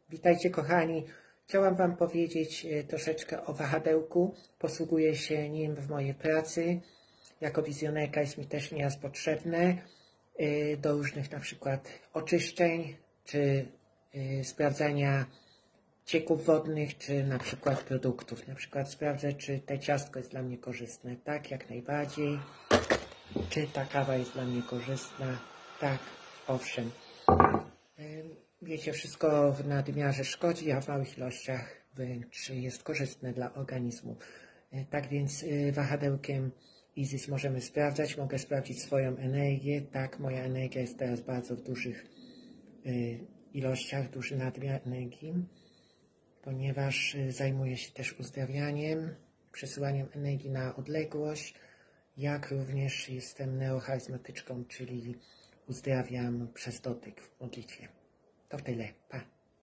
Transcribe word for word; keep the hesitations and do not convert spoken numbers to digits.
Witajcie kochani. Chciałam Wam powiedzieć troszeczkę o wahadełku. Posługuję się nim w mojej pracy. Jako wizjonerka jest mi też nieraz potrzebne do różnych na przykład oczyszczeń, czy sprawdzania cieków wodnych, czy na przykład produktów. Na przykład sprawdzę, czy te ciastko jest dla mnie korzystne. Tak, jak najbardziej. Czy ta kawa jest dla mnie korzystna? Tak, owszem. Wiecie, wszystko w nadmiarze szkodzi, a w małych ilościach wręcz jest korzystne dla organizmu. Tak więc wahadełkiem Isis możemy sprawdzać. Mogę sprawdzić swoją energię. Tak, moja energia jest teraz bardzo w dużych ilościach, duży nadmiar energii, ponieważ zajmuję się też uzdrawianiem, przesyłaniem energii na odległość, jak również jestem neocharyzmatyczką, czyli uzdrawiam przez dotyk w modlitwie. To tyle. Pa.